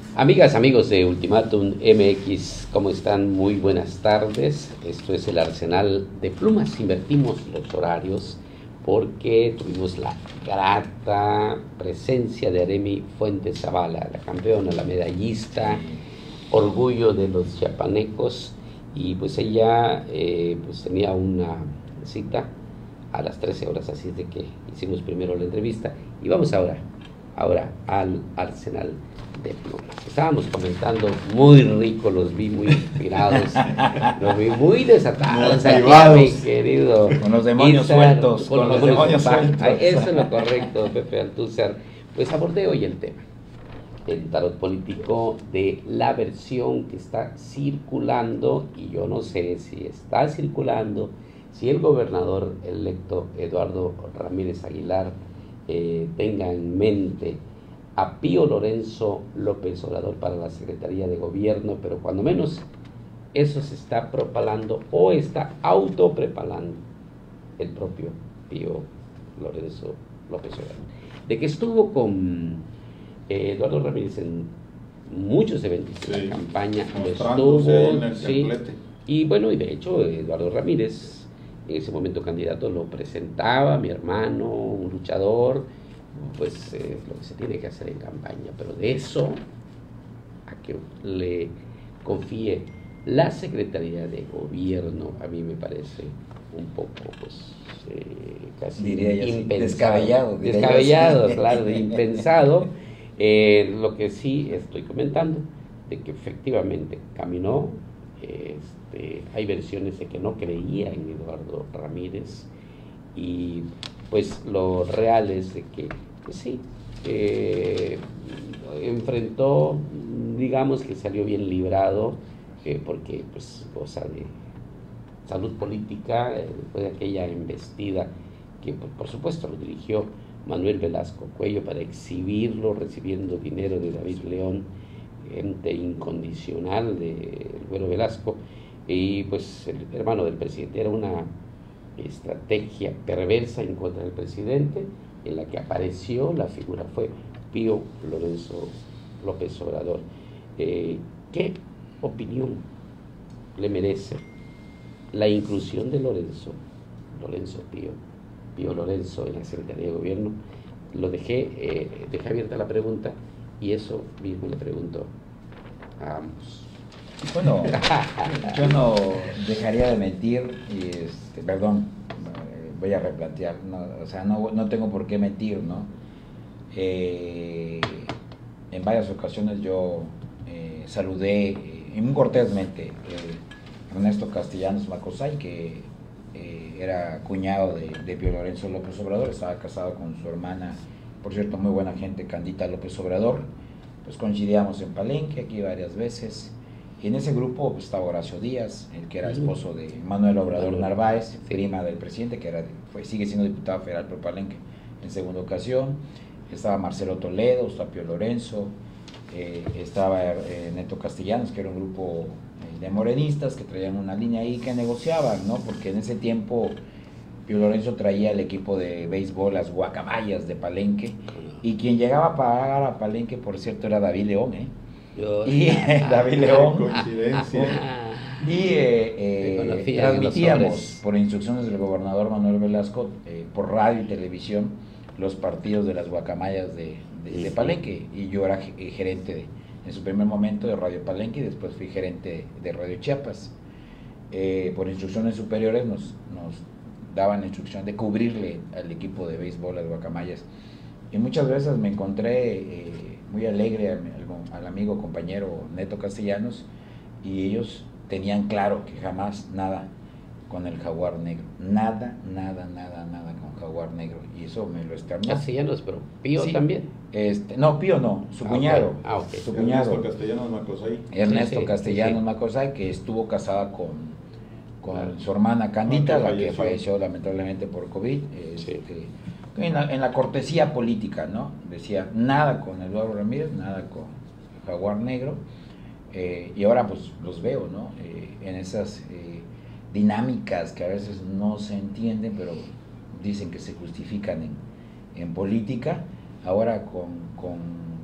Amigas, amigos de Ultimátum MX, ¿cómo están? Muy buenas tardes. Esto es el Arsenal de Plumas. Invertimos los horarios porque tuvimos la grata presencia de Aremi Fuentes Zavala, la campeona, la medallista, orgullo de los chiapanecos. Y pues ella pues tenía una cita a las 13 horas, así es de que hicimos primero la entrevista. Y vamos ahora al Arsenal de Plumas. Estábamos comentando, muy rico, los vi muy inspirados, los vi muy desatados, mi querido. Con los demonios sueltos, con los demonios sueltos. Eso es lo correcto, Pepe Altúzar. Pues abordé hoy el tema, el tarot político, de la versión que está circulando, y yo no sé si está circulando, si el gobernador electo Eduardo Ramírez Aguilar tenga en mente a Pío Lorenzo López Obrador para la Secretaría de Gobierno, pero cuando menos eso se está propalando o está autoprepalando el propio Pío Lorenzo López Obrador. De que estuvo con Eduardo Ramírez en muchos eventos de la campaña, lo estuvo, en el sí, y bueno, y de hecho Eduardo Ramírez, en ese momento candidato, lo presentaba, mi hermano, un luchador, pues lo que se tiene que hacer en campaña, pero de eso a que le confíe la Secretaría de Gobierno, a mí me parece un poco, pues, casi diría yo, impensado, descabellado, claro, impensado. Lo que sí estoy comentando, de que efectivamente caminó. Hay versiones de que no creía en Eduardo Ramírez, y pues lo real es de que, pues sí, enfrentó, digamos que salió bien librado, porque pues goza de salud política, después de aquella embestida que por supuesto lo dirigió Manuel Velasco Cuello para exhibirlo, recibiendo dinero de David León, ente incondicional de Güero Velasco, y pues el hermano del presidente. Era una estrategia perversa en contra del presidente, en la que apareció la figura, fue Pío Lorenzo López Obrador. ¿Qué opinión le merece la inclusión de Lorenzo Pío Lorenzo en la Secretaría de Gobierno? Lo dejé abierta la pregunta, y eso mismo le pregunto a ambos. Bueno, yo no dejaría de mentir, y perdón, voy a replantear, no tengo por qué mentir, ¿no? En varias ocasiones yo saludé, muy cortésmente, Ernesto Castellanos Macosay, que era cuñado de Pío Lorenzo López Obrador, estaba casado con su hermana, por cierto, muy buena gente, Candita López Obrador. Pues coincidíamos en Palenque aquí varias veces, y en ese grupo pues, estaba Horacio Díaz, el que era esposo de Manuel Obrador Narváez, prima del presidente, que sigue siendo diputado federal por Palenque en segunda ocasión. Estaba Marcelo Toledo, estaba Pío Lorenzo, estaba Neto Castellanos, que era un grupo de morenistas que traían una línea ahí, que negociaban, ¿no? Porque en ese tiempo Pío Lorenzo traía el equipo de béisbol, las Guacamayas de Palenque, y quien llegaba a pagar a Palenque, por cierto, era David León, David León. Coincidencia. Y transmitíamos por instrucciones del gobernador Manuel Velasco, por radio y televisión, los partidos de las Guacamayas de Palenque, y yo era gerente en su primer momento de Radio Palenque, y después fui gerente de Radio Chiapas. Por instrucciones superiores nos daban la instrucción de cubrirle al equipo de béisbol, las Guacamayas, y muchas veces me encontré muy alegre al amigo compañero Neto Castellanos, y ellos tenían claro que jamás nada con el Jaguar Negro, nada con Jaguar Negro, y eso me lo externó. Castellanos, pero Pío sí, también. No, Pío no, su cuñado. Okay. Su cuñado. Ernesto Castellanos Macosay. Ernesto Castellanos Macosay, que estuvo casada con su hermana Candita, la que falleció lamentablemente por COVID. En la cortesía política, ¿no? Decía nada con Eduardo Ramírez, nada con Jaguar Negro, y ahora pues los veo, ¿no? En esas dinámicas que a veces no se entienden, pero dicen que se justifican en política, ahora con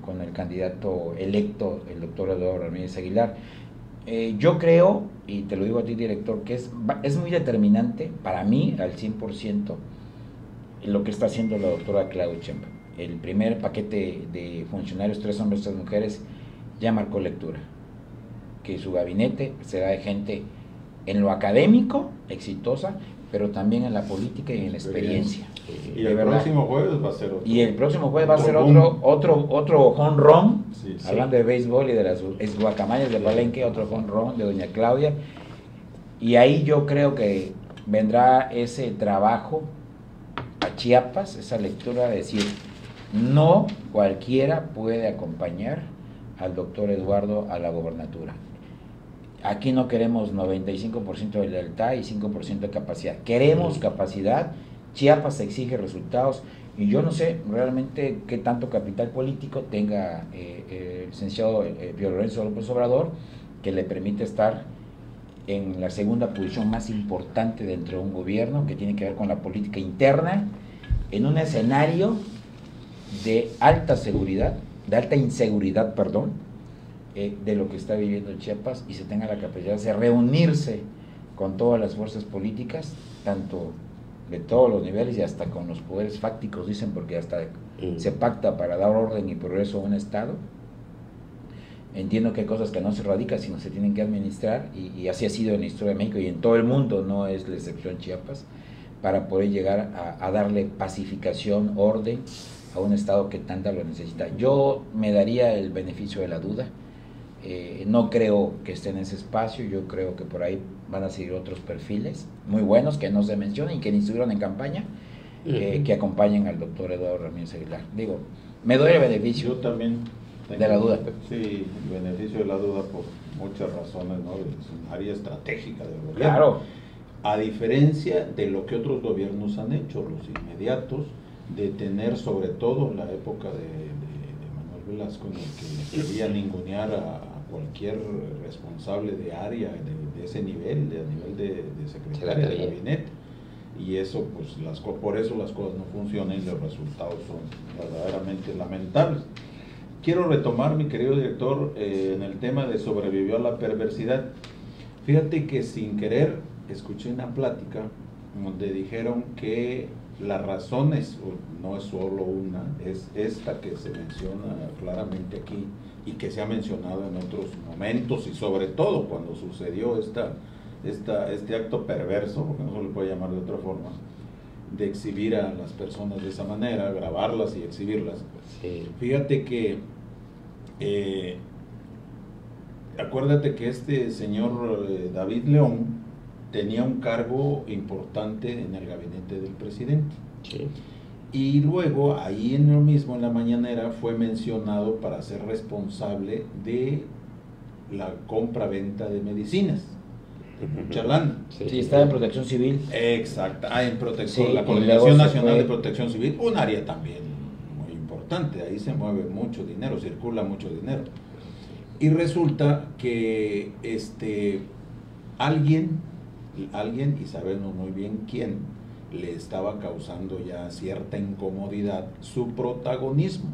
con el candidato electo, el doctor Eduardo Ramírez Aguilar. Yo creo, y te lo digo a ti, director, que es muy determinante para mí al 100% lo que está haciendo la doctora Claudia Sheinbaum. El primer paquete de funcionarios, 3 hombres, 3 mujeres, ya marcó lectura. Que su gabinete será de gente en lo académico, exitosa, pero también en la política y en la experiencia. Y el próximo jueves va a ser otro. Y el próximo jueves va a ser otro home run, sí. Hablando de béisbol y de las guacamayas de Palenque, otro home run de doña Claudia. Y ahí yo creo que vendrá ese trabajo a Chiapas, esa lectura de decir, no cualquiera puede acompañar al doctor Eduardo a la gobernatura. Aquí no queremos 95% de lealtad y 5% de capacidad. Queremos capacidad. Chiapas exige resultados. Y yo no sé realmente qué tanto capital político tenga el licenciado Pío Lorenzo López Obrador, que le permite estar en la segunda posición más importante dentro de un gobierno, que tiene que ver con la política interna, en un escenario de alta seguridad, de alta inseguridad, de lo que está viviendo Chiapas, y se tenga la capacidad de reunirse con todas las fuerzas políticas, tanto de todos los niveles y hasta con los poderes fácticos, dicen, porque hasta se pacta para dar orden y progreso a un Estado. Entiendo que hay cosas que no se radican, sino se tienen que administrar, y así ha sido en la historia de México y en todo el mundo, no es la excepción Chiapas, para poder llegar a darle pacificación, orden a un Estado que tanta lo necesita. Yo me daría el beneficio de la duda. No creo que esté en ese espacio. Yo creo que por ahí van a seguir otros perfiles muy buenos que no se mencionan y que ni estuvieron en campaña, que acompañen al doctor Eduardo Ramírez Aguilar. Digo, me doy el beneficio. Yo también de la duda. Sí, el beneficio de la duda por muchas razones, ¿no? Es un área estratégica del gobierno. Claro. A diferencia de lo que otros gobiernos han hecho, los inmediatos, de tener, sobre todo en la época de Manuel Velasco, en el que quería ningunear a cualquier responsable de área de ese nivel, a nivel de secretaria de gabinete, y eso, pues, por eso las cosas no funcionan y los resultados son verdaderamente lamentables. Quiero retomar, mi querido director, en el tema de sobrevivió a la perversidad. Fíjate que sin querer escuché una plática donde dijeron que las razones, no es solo una, es esta que se menciona claramente aquí y que se ha mencionado en otros momentos, y sobre todo cuando sucedió este acto perverso, porque no se le puede llamar de otra forma, de exhibir a las personas de esa manera, grabarlas y exhibirlas. Sí. Fíjate que acuérdate que este señor David León tenía un cargo importante en el gabinete del presidente. Sí. Y luego, ahí en lo mismo, en la mañanera, fue mencionado para ser responsable de la compra-venta de medicinas. Mucha lana. Sí, estaba en Protección Civil. Exacto, en protección, Sí, la Coordinación Nacional de Protección Civil, un área también muy importante, ahí se mueve mucho dinero, circula mucho dinero. Y resulta que alguien, y sabemos muy bien quién, le estaba causando ya cierta incomodidad su protagonismo.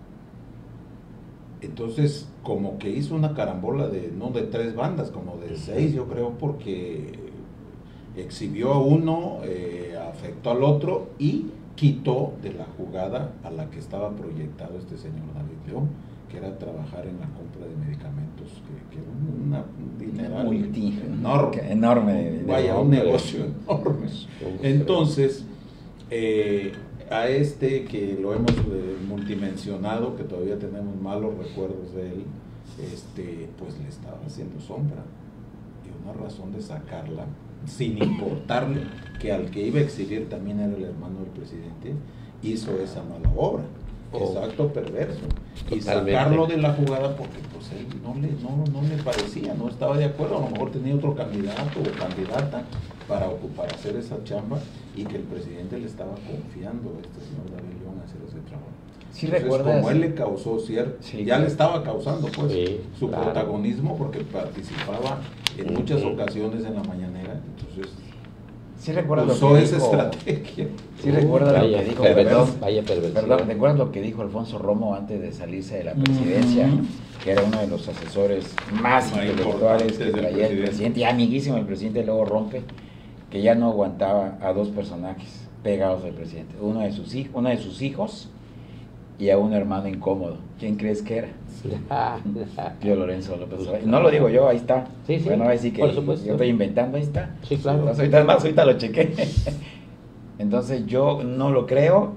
Entonces, como que hizo una carambola no de 3 bandas, como de 6, yo creo, porque exhibió a uno, afectó al otro y quitó de la jugada a la que estaba proyectado este señor David León, que era trabajar en la compra de medicamentos, que era un dineral enorme. Vaya, un negocio enorme. Entonces, a que lo hemos multimensionado, que todavía tenemos malos recuerdos de él, pues le estaba haciendo sombra, y una razón de sacarla, sin importarle que al que iba a exhibir también era el hermano del presidente, hizo esa mala obra. Exacto, perverso. Totalmente. Y sacarlo de la jugada porque pues él no le parecía, no estaba de acuerdo, a lo mejor tenía otro candidato o candidata para hacer esa chamba, y que el presidente le estaba confiando a este señor David León a hacer ese trabajo. Sí. Entonces, recuerdas, como él le causó ya le estaba causando pues su protagonismo, porque participaba en muchas ocasiones en la mañanera, entonces Sí recuerdas lo usó que esa dijo, estrategia. sí recuerdas lo que dijo, vaya perversión. perdón, ¿recuerdas lo que dijo Alfonso Romo antes de salirse de la presidencia? Que era uno de los asesores más intelectuales que traía el presidente, y amiguísimo el presidente, luego rompe, que ya no aguantaba a dos personajes pegados al presidente, uno de sus hijos y a un hermano incómodo. ¿Quién crees que era? Pío Lorenzo López Obrador. No lo digo yo, ahí está. Sí, sí, bueno, ahí sí que por supuesto. yo estoy inventando, ahí está. Sí, claro. Ahorita lo chequé. Entonces yo no lo creo.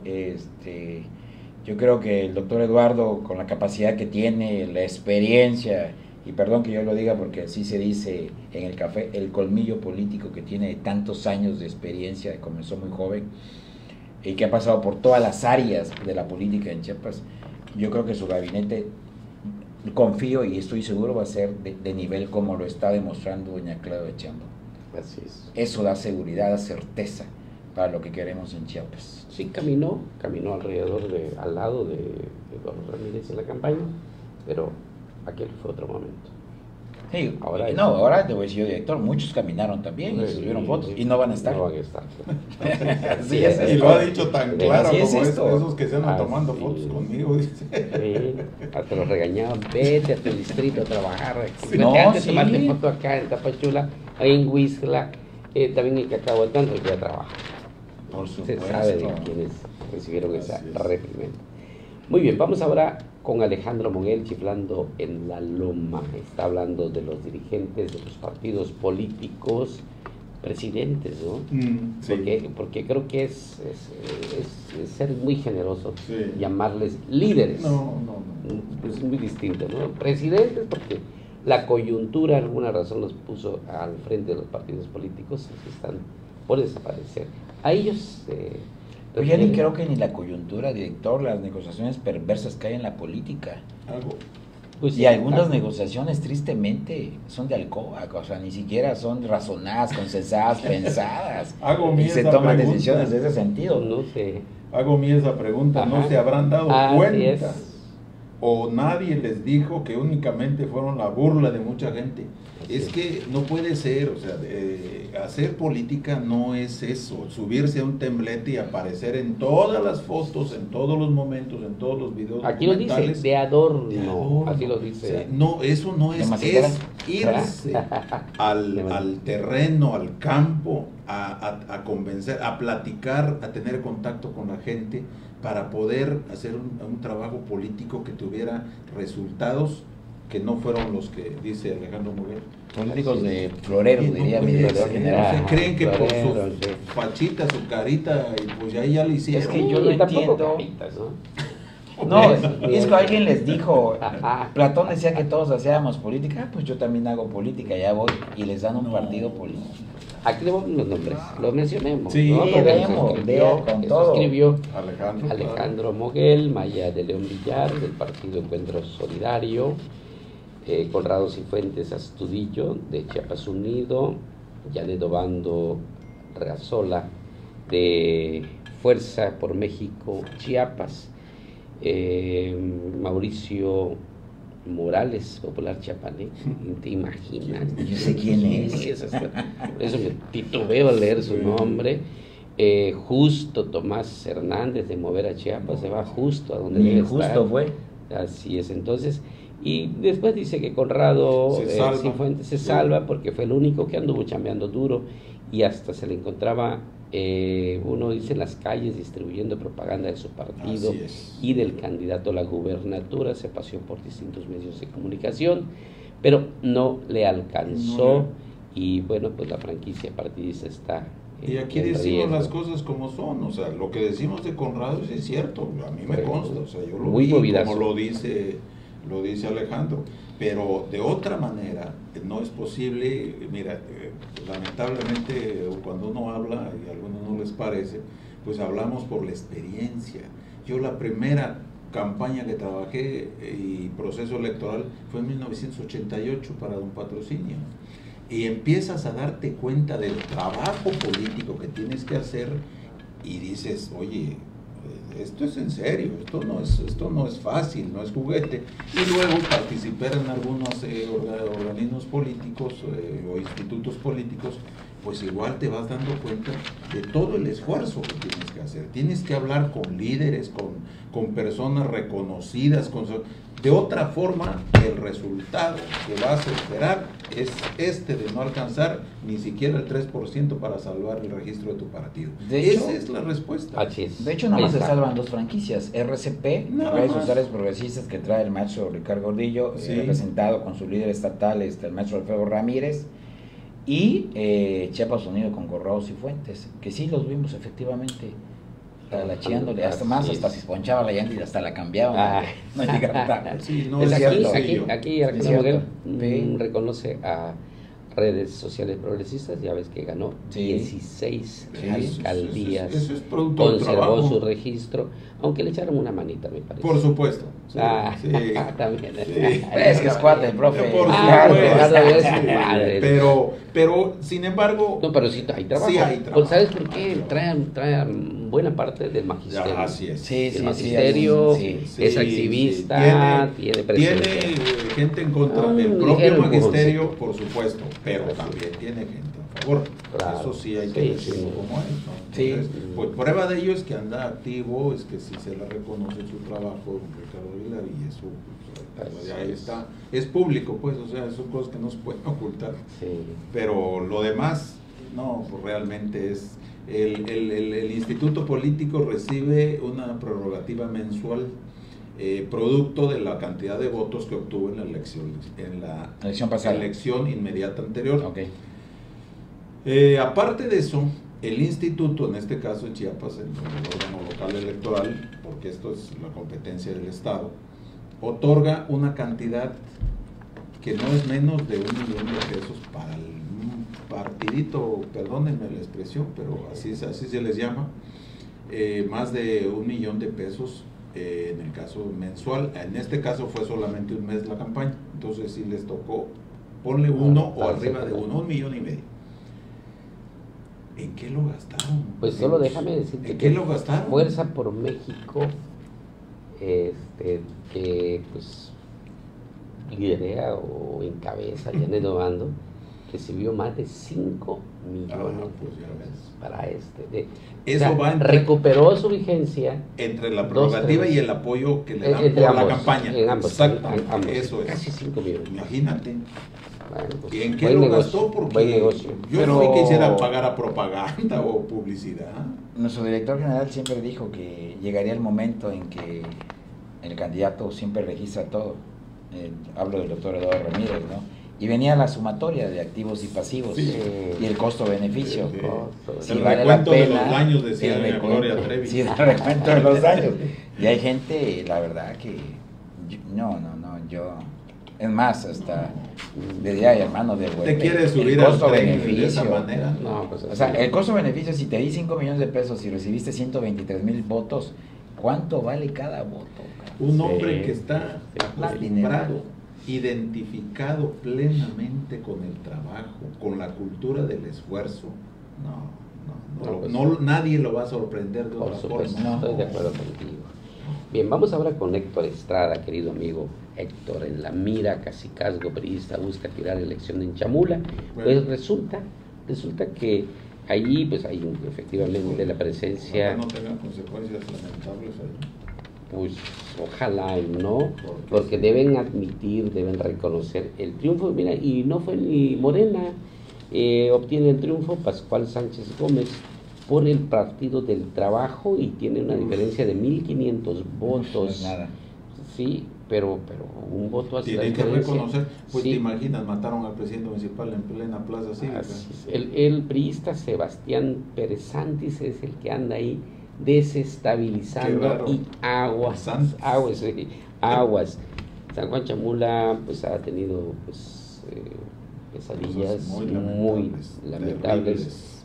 Yo creo que el doctor Eduardo, con la capacidad que tiene, la experiencia, y perdón que yo lo diga porque así se dice en el café, el colmillo político que tiene de tantos años de experiencia, comenzó muy joven, y que ha pasado por todas las áreas de la política en Chiapas, yo creo que su gabinete, confío y estoy seguro, va a ser de nivel como lo está demostrando doña Claudia Sheinbaum. Así es. Eso da seguridad, da certeza para lo que queremos en Chiapas. Sí, caminó alrededor al lado de Eduardo Ramírez en la campaña, pero aquel fue otro momento. Sí, ahora te voy a decir yo, director, muchos caminaron también y subieron fotos y no van a estar. No van a estar. Sí, es y lo ha dicho tan claro así como esos que se andan tomando fotos conmigo, dice. Sí, hasta los regañaban, vete a tu distrito a trabajar. Sí. Tomarte foto acá en Tapachula, ahí en Huixla, también en Cacahuatán, porque ya trabaja. Por supuesto. Se sabe de quienes recibieron esa reprimenda. Muy bien, vamos ahora con Alejandro Moguel, chiflando en la loma. Está hablando de los dirigentes de los partidos políticos, presidentes, ¿no? Sí. Porque creo que es ser muy generoso, sí, llamarles líderes. No. Es muy distinto, ¿no? Presidentes, porque la coyuntura, alguna razón, los puso al frente de los partidos políticos, que están por desaparecer. A ellos... Pues ya ni creo que ni la coyuntura, director, las negociaciones perversas que hay en la política. Pues y sí, algunas negociaciones, tristemente, son de alcoba, o sea, ni siquiera son razonadas, consensadas, pensadas. Y se toman decisiones de ese sentido. No sé. Hago mía esa pregunta, ¿no se habrán dado cuenta? Es. ¿O nadie les dijo que únicamente fueron la burla de mucha gente? Es que no puede ser, o sea, hacer política no es eso, subirse a un templete y aparecer en todas las fotos, en todos los momentos, en todos los videos. Aquí lo dice, de adorno, así lo dice. O sea, no, eso no es irse al terreno, al campo, a convencer, a platicar, a tener contacto con la gente para poder hacer un trabajo político que tuviera resultados que no fueron los que dice Alejandro Moguel. Políticos de florero, diría mi director general. Se creen que por su fachita, su carita, y pues ahí ya le hicieron. Es que yo lo entiendo. Caritas, ¿no? No, es que alguien les dijo, Platón decía que todos hacíamos política, pues yo también hago política, ya voy, y les dan un partido político. Aquí le vamos los nombres, los mencionemos. Sí, ¿no? con todo. Escribió Alejandro, Alejandro Moguel, Maya de León Villar, del Partido Encuentro Solidario, Conrado Cifuentes Astudillo, de Chiapas Unido, Janet Obando Reazola, de Fuerza por México Chiapas, Mauricio Morales, popular chiapaneco, ¿te imaginas? Yo sé quién es. Eso me titubeo al leer su nombre. Justo Tomás Hernández, de Mover a Chiapas, se va justo a donde debe estar. Justo fue. Así es, entonces, y después dice que Conrado Cifuentes se salva porque fue el único que anduvo chambeando duro y hasta se le encontraba, uno dice, en las calles distribuyendo propaganda de su partido y del candidato a la gubernatura. Se paseó por distintos medios de comunicación, pero no le alcanzó. Y bueno, pues la franquicia partidista está y aquí decimos las cosas como son, o sea, lo que decimos de Conrado es cierto, a mí me consta, o sea, yo lo vi como lo dice Alejandro, pero de otra manera no es posible. Mira, lamentablemente cuando uno habla y a algunos no les parece, pues hablamos por la experiencia. Yo la primera campaña que trabajé y proceso electoral fue en 1988 para Don Patrocinio. Y empiezas a darte cuenta del trabajo político que tienes que hacer y dices, oye, esto es en serio, esto no es fácil, no es juguete. Y luego participar en algunos organismos políticos o institutos políticos pues igual te vas dando cuenta de todo el esfuerzo que tienes que hacer. Tienes que hablar con líderes, con personas reconocidas, de otra forma el resultado que vas a esperar es de no alcanzar ni siquiera el 3% para salvar el registro de tu partido. Esa es la respuesta. Así es. De hecho, nada más se salvan 2 franquicias, RCP, Redes Sociales Progresistas, que trae el maestro Ricardo Gordillo, representado con su líder estatal, el maestro Alfredo Ramírez, y Chiapas Unido con Gorraos y Fuentes, que sí los vimos efectivamente talacheándole, hasta se ponchaba la llanta y hasta la cambiaba. No llegaba. Sí, no, pues es aquí Alejandro Moguel reconoce a Redes Sociales Progresistas, ya ves que ganó 16 alcaldías, eso es producto conservó del trabajo. su registro, aunque le echaron una manita, me parece. Por supuesto. Sí, también. Sí. Es que es cuate, el profe. Por supuesto. Pero, sin embargo... No, pero sí hay trabajo. Sí hay trabajo. ¿Sabes por qué? Traen buena parte del magisterio. Así es. El magisterio es activista, tiene presencia. Tiene gente en contra del propio magisterio, por supuesto, pero también tiene gente a favor. Claro. Eso sí hay que decirlo como es, ¿no? Entonces, pues prueba de ello es que anda activo, es que sí se le reconoce su trabajo, Ricardo Aguilar, y eso pues, ya está, es público, pues, o sea, son cosas que no se pueden ocultar. Pero lo demás, no, pues realmente es... El instituto político recibe una prerrogativa mensual producto de la cantidad de votos que obtuvo en la elección inmediata anterior. Aparte de eso, el instituto, en este caso en Chiapas, el órgano local electoral, porque esto es la competencia del Estado, otorga una cantidad que no es menos de 1 millón de pesos para el partidito, perdónenme la expresión, pero así se les llama, más de 1 millón de pesos en el caso mensual. En este caso fue solamente un mes la campaña, entonces sí les tocó, ponle uno o arriba de 1,5 millones. ¿En qué lo gastaron? Pues solo déjame decirte ¿En qué lo gastaron? Fuerza por México, que pues lidera o encabeza Janet Obando, recibió más de 5 millones para eso va recuperó su vigencia entre la prerrogativa y el apoyo que le dan por ambos, la campaña. Exactamente, eso es. Casi 5 millones. Imagínate. Bueno, pues, ¿Y en qué lo gastó? Porque yo no quisiera pagar a propaganda o publicidad. Nuestro director general siempre dijo que llegaría el momento en que el candidato siempre registra todo. Hablo del doctor Eduardo Ramírez, ¿no? Y venía la sumatoria de activos y pasivos y el costo-beneficio. Si vale la pena, de los daños, decía Gloria Trevi. Sí, el recuento de los daños. Y hay gente, la verdad, que yo es más, hasta le diría, hermano, de ¿te quieres subir al tren de esa manera? No, pues, o sea, el costo-beneficio, si te di 5 millones de pesos y recibiste 123,000 votos, ¿cuánto vale cada voto? Un hombre que está acostumbrado, identificado plenamente con el trabajo, con la cultura del esfuerzo, nadie lo va a sorprender de otra forma. Estoy de acuerdo contigo. Bien, vamos ahora con Héctor Estrada, querido amigo. Héctor, en la mira, cacicazgo priista, busca tirar elección en Chamula. Pues resulta que ahí pues hay efectivamente la presencia... No tengan consecuencias lamentables ahí. Pues ojalá y no, porque deben admitir, deben reconocer el triunfo. Mira, y no fue ni Morena, obtiene el triunfo Pascual Sánchez Gómez por el Partido del Trabajo y tiene una diferencia de 1,500 votos. No es nada. Sí, pero un voto así. Tienen que reconocer, pues te imaginas, mataron al presidente municipal en plena plaza cívica. El priista Sebastián Pérez Santis es el que anda ahí desestabilizando y aguas. San Juan Chamula pues ha tenido pues pesadillas muy lamentables,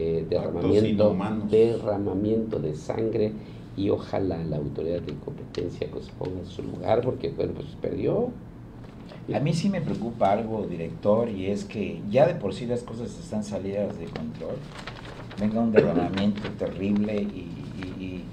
derramamiento de sangre, y ojalá la autoridad de competencia pues ponga en su lugar, porque bueno, pues perdió. A mí sí me preocupa algo, director, y es que ya de por sí las cosas están salidas de control. Venga un derramamiento terrible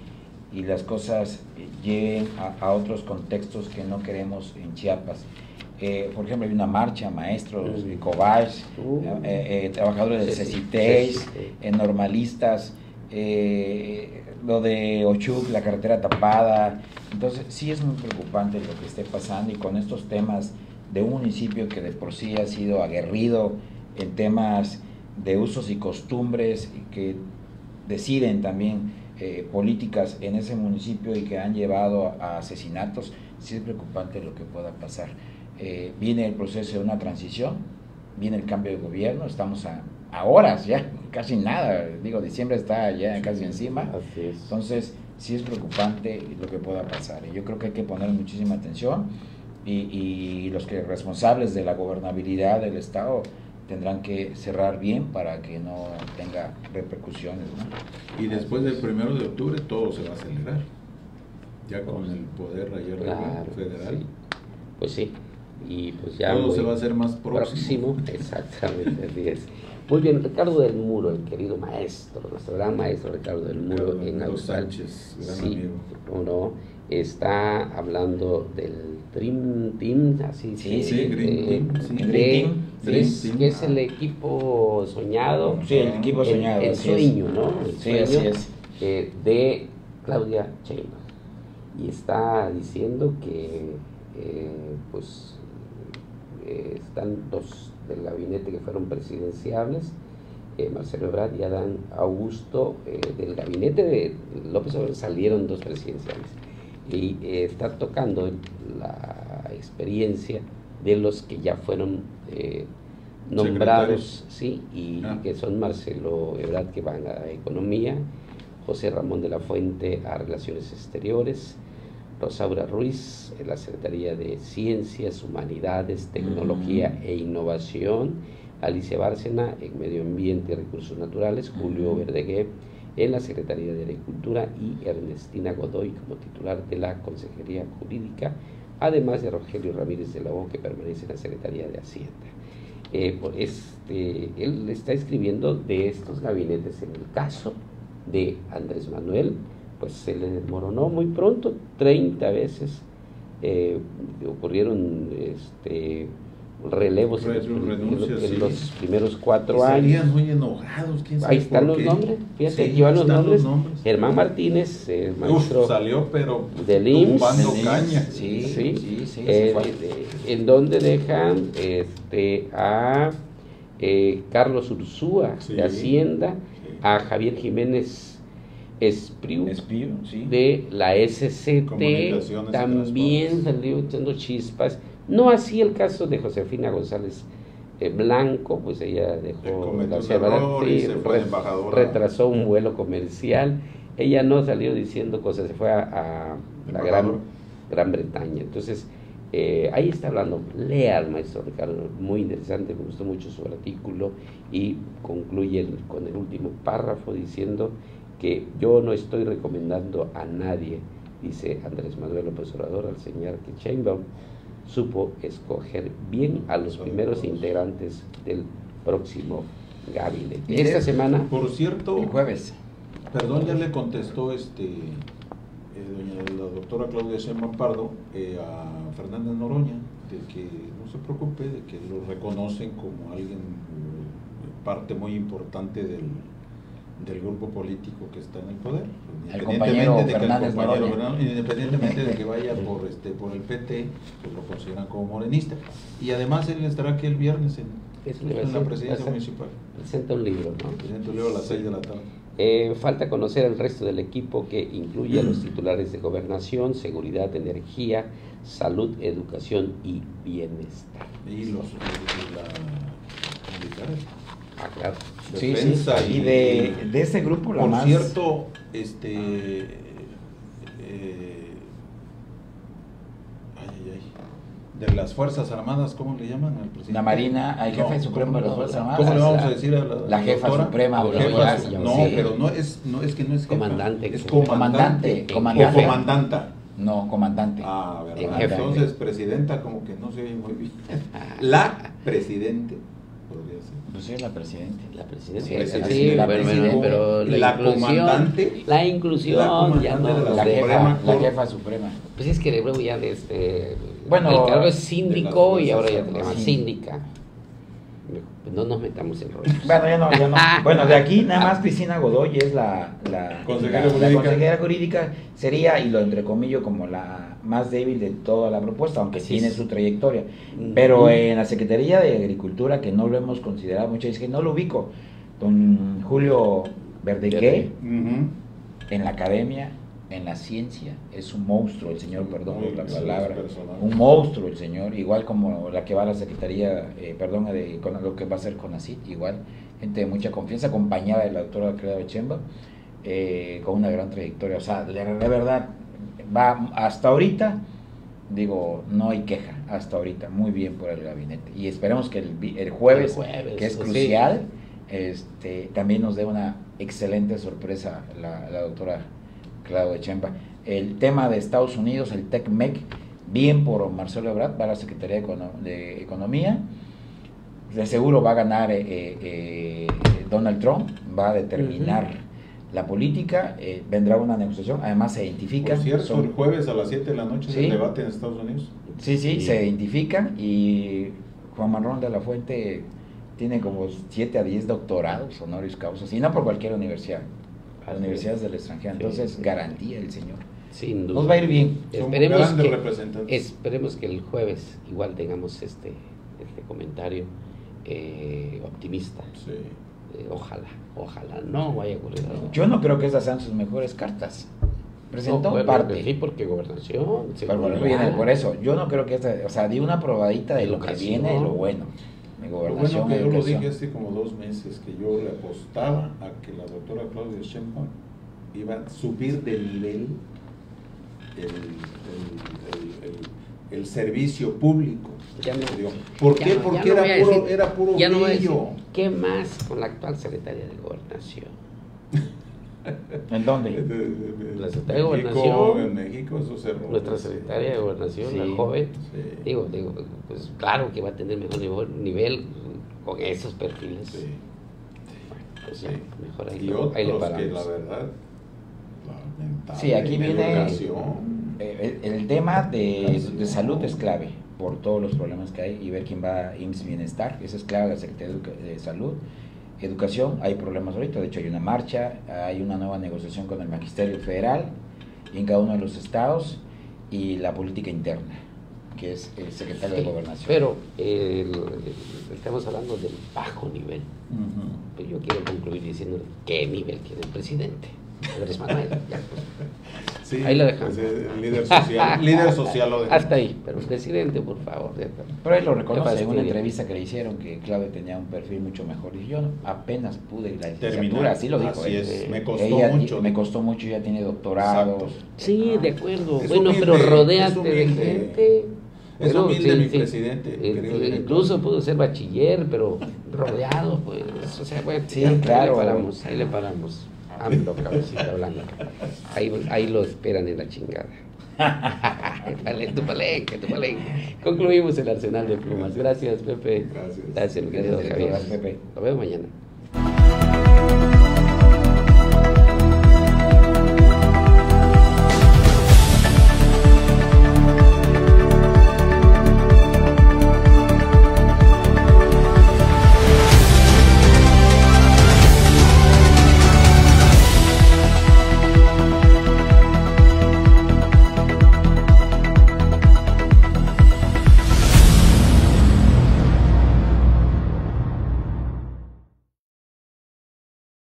y las cosas lleguen a otros contextos que no queremos en Chiapas. Por ejemplo, hay una marcha, maestros, Cobach, trabajadores del CECITES, normalistas, lo de Ochuc, la carretera tapada. Entonces sí es muy preocupante lo que esté pasando, y con estos temas de un municipio que de por sí ha sido aguerrido en temas de usos y costumbres, y que deciden también políticas en ese municipio y que han llevado a asesinatos. Sí es preocupante lo que pueda pasar. Viene el proceso de una transición, viene el cambio de gobierno, estamos a horas ya, casi nada, diciembre está ya casi encima. Así es. Entonces sí es preocupante lo que pueda pasar, y yo creo que hay que poner muchísima atención, y los que responsables de la gobernabilidad del Estado tendrán que cerrar bien para que no tenga repercusiones, ¿no? Y después del 1 de octubre todo se va a acelerar, ya con el poder ayer federal. Sí. Pues sí, y pues ya todo se va a hacer más próximo. Exactamente, así es. Muy bien, Ricardo del Muro, el querido maestro, nuestro gran maestro Ricardo del Muro en Austral. Sánchez, gran sí, amigo. ¿no? Está hablando del Dream Team, así sí, Green Team, sí. Que es el equipo soñado. Sí, el equipo soñado. El sueño, ¿no? El sí, sueño, así es. De Claudia Sheinbaum. Y está diciendo que están dos del gabinete que fueron presidenciables, Marcelo Ebrard y Adán Augusto. Del gabinete de López Obrador salieron dos presidenciales, y está tocando la experiencia de los que ya fueron nombrados, sí, y que son Marcelo Ebrard, que van a Economía, José Ramón de la Fuente a Relaciones Exteriores, Rosaura Ruiz en la Secretaría de Ciencias, Humanidades, Tecnología e Innovación, Alicia Bárcena en Medio Ambiente y Recursos Naturales, Julio Verdeguer en la Secretaría de Agricultura, y Ernestina Godoy como titular de la Consejería Jurídica, además de Rogelio Ramírez de la O, que permanece en la Secretaría de Hacienda. Él está escribiendo de estos gabinetes. En el caso de Andrés Manuel, pues se le desmoronó muy pronto, 30 veces ocurrieron relevos en los primeros 4 años. Estarían muy enojados, ¿quién sabe? Ahí están los nombres, fíjate, aquí van los nombres. Germán Martínez, maestro, salió, pero del IMSS, tumbando caña. Sí. En donde dejan a Carlos Ursúa de Hacienda, a Javier Jiménez Espriu, de la SCT, también salió echando chispas. No así el caso de Josefina González Blanco, pues ella dejó retrasó un vuelo comercial. Ella no salió diciendo cosas, se fue a la Gran Bretaña. Entonces, ahí está hablando. Lea al maestro Ricardo, muy interesante, me gustó mucho su artículo, y concluye con el último párrafo diciendo que yo no estoy recomendando a nadie, dice Andrés Manuel López Obrador, al señalar que Sheinbaum supo escoger bien a los primeros integrantes del próximo gabinete. Esta semana, por cierto, el jueves, perdón, ya le contestó la doctora Claudia Sheinbaum Pardo a Fernández Noroña, de que no se preocupe, de que lo reconocen como alguien, parte muy importante del grupo político que está en el poder, independientemente de que vaya por el PT, pues lo consideran como morenista. Y además él estará aquí el viernes en la presidencia municipal. Presenta un libro, ¿no? Presenta un libro a las 6 de la tarde. Falta conocer al resto del equipo, que incluye a los titulares de Gobernación, Seguridad, Energía, Salud, Educación y Bienestar. Y los militares. Claro. Defensa. Y de ese grupo, la por más... cierto, de las Fuerzas Armadas, ¿cómo le llaman al presidente? La Marina, al jefe supremo de las Fuerzas Armadas. ¿Cómo le vamos a decir a la jefa doctora? suprema? Pero no es que no es jefa, comandante. Es comandante. O comandanta. No, comandante. ¿Verdad? Entonces, presidenta, como que no se oye muy bien. La presidente, podría ser. Pues sí, la presidenta. La presidenta. Sí, pero la comandante. La inclusión, ya no. La jefa suprema. Pues es que luego ya Bueno, el cargo es síndico y ahora ya te Fuerzas llaman Armadas. síndica. No nos metamos en rollos. Bueno, ya no. Bueno, de aquí nada más Cristina Godoy es la consejera jurídica, sería, y lo entrecomillo, como la más débil de toda la propuesta, aunque Así tiene es. su trayectoria. Pero en la Secretaría de Agricultura, que no lo hemos considerado mucho, es que no lo ubico, don Julio Verdegué, en la academia, en la ciencia, es un monstruo el señor, perdón por la palabra, un monstruo el señor, igual como la que va a la Secretaría, con lo que va a hacer CONACYT, igual, gente de mucha confianza, acompañada de la doctora Claudia Echemba, con una gran trayectoria, o sea, de verdad, va hasta ahorita, digo, no hay queja, hasta ahorita, muy bien por el gabinete, y esperemos que el jueves, que es crucial, también nos dé una excelente sorpresa la doctora Claudia Echemba. El tema de Estados Unidos, el TECMEC, bien por Marcelo Ebrard, va a la Secretaría de Economía, de seguro va a ganar Donald Trump, va a determinar la política, vendrá una negociación, además se identifican. Por cierto, el jueves a las 7 de la noche Sí. es el debate en Estados Unidos. Sí, se identifican, y Juan Manuel de la Fuente tiene como 7 a 10 doctorados honoris causa, y no por cualquier universidad, las universidades del extranjero, entonces garantía el señor. Sin duda. Nos va a ir bien. Esperemos que el jueves igual tengamos este comentario optimista. Sí. Ojalá no vaya a ocurrir algo. Yo no creo que esas sean sus mejores cartas. Presentó parte. Sí, porque gobernación. Por eso, yo no creo que di una probadita de lo que Educación. viene, lo bueno. De Lo gobernación, bueno que yo lo educación. dije hace como 2 meses, que yo le apostaba a que la doctora Claudia Sheinbaum iba a subir de nivel el servicio público. Ya no. ¿Por Ya qué? no, Porque ya no voy a decir- era puro Ya no voy a decir, brillo. ¿qué más con la actual secretaria de Gobernación? ¿En dónde? La secretaria de México, Gobernación, en México eso se rompe. nuestra secretaria de Gobernación, Sí. la joven, Sí. digo, pues claro que va a tener mejor nivel con esos perfiles. Sí. Pues ya, Sí. mejor ahí, Y ahí le otros que paramos. la verdad, lamentable. Sí, aquí viene Educación. el tema de salud es clave por todos los problemas que hay, y ver quién va a IMSS Bienestar, eso es clave, la Secretaría de Salud. Educación, hay problemas ahorita, de hecho hay una marcha, hay una nueva negociación con el Magisterio Federal y en cada uno de los estados, y la política interna, que es el secretario de Gobernación. Pero estamos hablando del bajo nivel. Pero yo quiero concluir diciendo qué nivel quiere el presidente. Andrés Manuel. Ya, pues. Sí, Ahí lo dejamos. pues, el líder social, líder social lo dejamos. Hasta ahí, pero presidente, por favor. Pero él lo reconoce en una fastidio. entrevista que le hicieron, que Claudia tenía un perfil mucho mejor, y yo apenas pude la licenciatura, Terminar. así lo dijo. Así es, me costó Ella mucho. Me costó mucho, ya tiene doctorados. Exacto. Sí, de acuerdo. Es Bueno, humilde, pero es rodéate de humilde. gente. Es Bueno, humilde mi presidente, querido director. Incluso pudo ser bachiller, pero rodeado, pues. O sea, bueno, Sí, ya, claro. Ahí le paramos. AMLO, cabecita blanca. Ahí lo esperan en la chingada. Tu palenque. Concluimos el arsenal de plumas. Gracias, Pepe. Gracias. Gracias, mi querido Gracias, Javier. Pepe. Lo veo mañana.